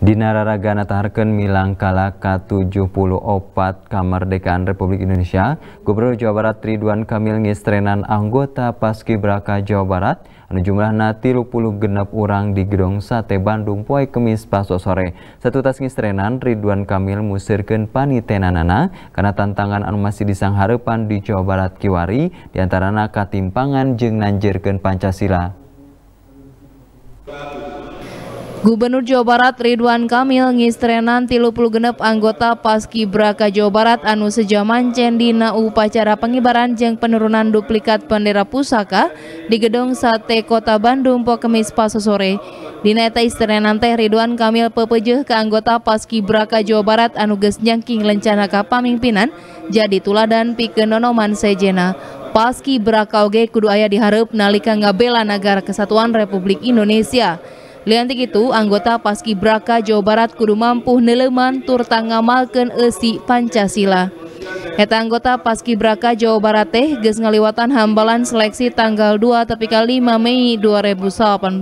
Dina raragana taharkeun milangkala ke-74 Kamardekaan Republik Indonesia, Gubernur Jawa Barat Ridwan Kamil ngistrenan anggota Paskibraka Jawa Barat anu jumlahna 36 urang di Gedung Sate Bandung poe Kemis paso sore. Satutas ngistrenan Ridwan Kamil musirkeun panitenanana karena tantangan anu masih disanghareupan di Jawa Barat kiwari diantarana katimpangan jeung nanjeurkeun Pancasila. Gubernur Jawa Barat Ridwan Kamil ngistrenan 36 anggota Paskibraka Jawa Barat anu sejamancen dina upacara pengibaran jeung penurunan duplikat bendera pusaka di Gedung Sate Kota Bandung poe Kemis paso sore. Dina eta istrenan teh Ridwan Kamil pepeujeun ka anggota Paskibraka Jawa Barat anu geus njangking lencana ka pamimpinan jadi tuladan pikeun nonoman sejena. Paskibraka oge kudu aya di hareup nalika ngabela Nagara Kesatuan Republik Indonesia. Liantik itu, anggota Paskibraka Jawa Barat kudu mampu neuleuman tur ngamalkeun eusi Pancasila. Eta anggota Paskibraka Jawa Barat teh geus ngaliwatan hambalan seleksi tanggal 2 tepi ka 5 Mei 2018.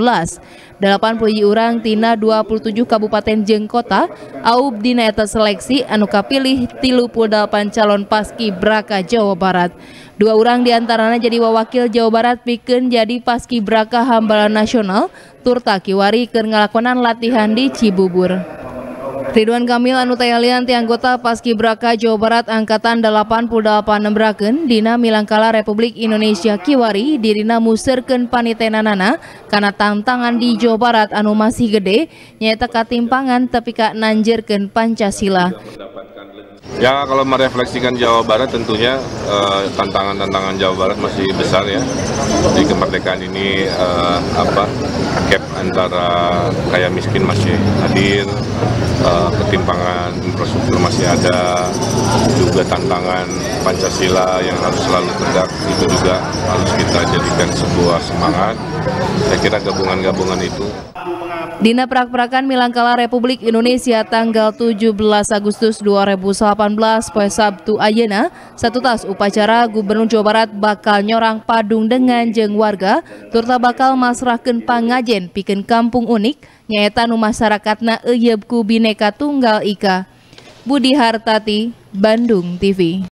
80 urang tina 27 kabupaten jeung kota aub dina eta seleksi anu kapilih 38 calon Paskibraka Jawa Barat. 2 urang diantaranya jadi wawakil Jawa Barat pikeun jadi Paskibraka hambalan nasional turta kiwari keur ngalakonan latihan di Cibubur. Ridwan Kamil anu tayalian ti anggota Paskibraka Jawa Barat angkatan 88 nembrakeun dina milangkala Republik Indonesia kiwari dirina musirkeun panitenanana kana tantangan di Jawa Barat anu masih gede nyaeta katimpangan tepi ka nanjeurkeun Pancasila. Ya, kalau merefleksikan Jawa Barat tentunya tantangan-tantangan Jawa Barat masih besar ya. Di kemerdekaan ini gap antara kaya miskin masih hadir, ketimpangan infrastruktur masih ada, juga tantangan Pancasila yang harus selalu tegak itu juga harus kita jadikan sebuah semangat. Saya kira gabungan-gabungan itu. Dina prak-prakan milangkala Republik Indonesia tanggal 17 Agustus 2018 poe Sabtu ayeuna satutas upacara Gubernur Jawa Barat bakal nyorang padung dengan jeung warga turta bakal masrahkeun pangajen pikeun kampung unik nyaeta nu masyarakatna euyeub ku Bhinneka Tunggal Ika. Budi Hartati, Bandung TV.